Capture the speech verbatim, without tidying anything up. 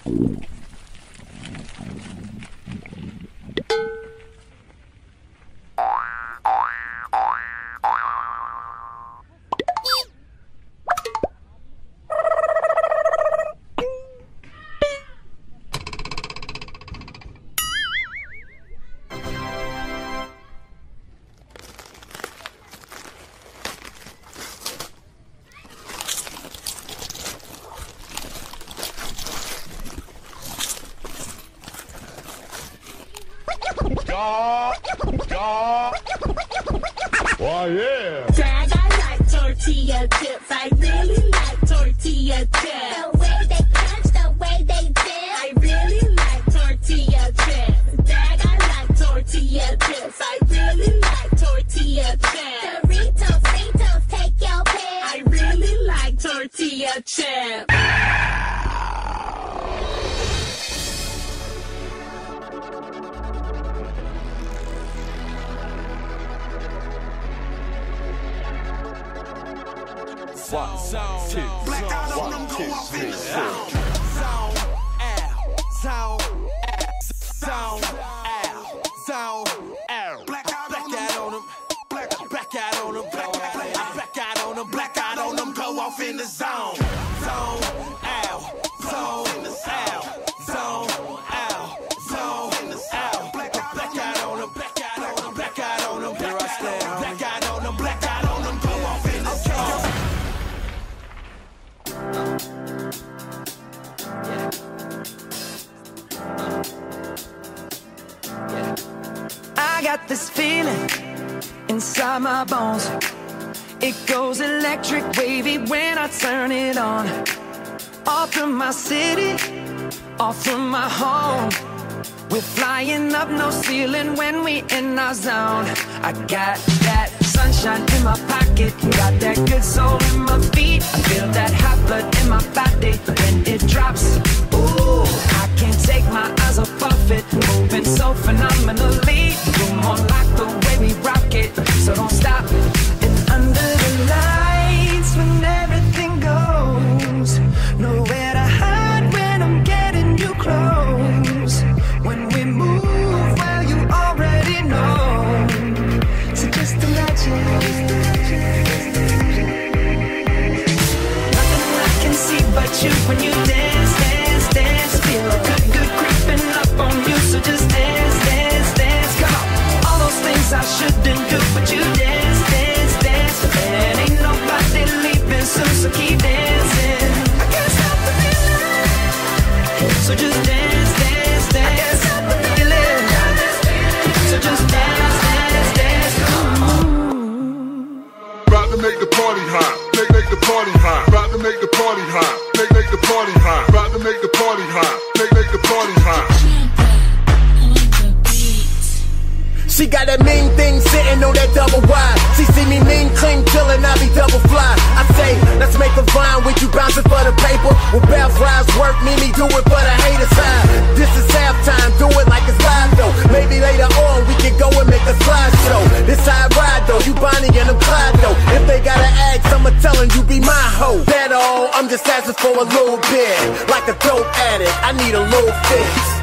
Oh yeah. Dad, I like tortilla chips. I really like tortilla chips. The way they crunch, the way they dip. I really like tortilla chips. Dad, I like tortilla chips. I really like tortilla chips. Doritos, Fritos, take your pick. I really like tortilla chips. One, two, Blackout on them, go off in the zone. Zone, out, zone, out, zone, out, zone, out. Blackout on them, black, back out on them, black, back out on them, blackout on them, go off in the zone. Zone, out, zone, out, zone, out, zone, out. Black out on them, black out on them, black out on them, black out on them, black out on them, go off in the zone. I got this feeling inside my bones. It goes electric wavy when I turn it on. Off from my city, off from my home. We're flying up no ceiling when we in our zone. I got that sunshine in my pocket, got that good soul in my feet. I feel that hot blood in my body when it drops. Ooh, I can't take my eyes off of it, moving so phenomenally. You're more like the way we rock it, so don't stop. And under the lights when everything goes, nowhere to hide when I'm getting you close. When we move, well, you already know. So just imagine. Nothing I can see but you when you dance, dance, dance. Feel good, good creeping up on you. So just dance, dance, dance. Come on. All those things I shouldn't do, but you dance, dance, dance. And ain't nobody leaving soon, so keep dancing. I can't stop the feeling. So just dance, dance, dance. So just dance, dance, dance. About to make the party hot. Make make the party hot. About to make the party hot. Make make the party hot. About to make the party hot. Make make the party hot. She got that mean thing sitting on that double wide. She see me mean, clean, chillin', I be double fly. I say, let's make a vine with you bouncing for the paper. With Bell Fries work, Mimi do it for the hater side. This is halftime, do it like it's live though. Maybe later on we can go and make a slideshow. This how I ride though, you Bonnie and I'm Clyde though. If they gotta ask, I'ma tellin' you be my hoe. That all, I'm just asking for a little bit. Like a dope addict, I need a little fix.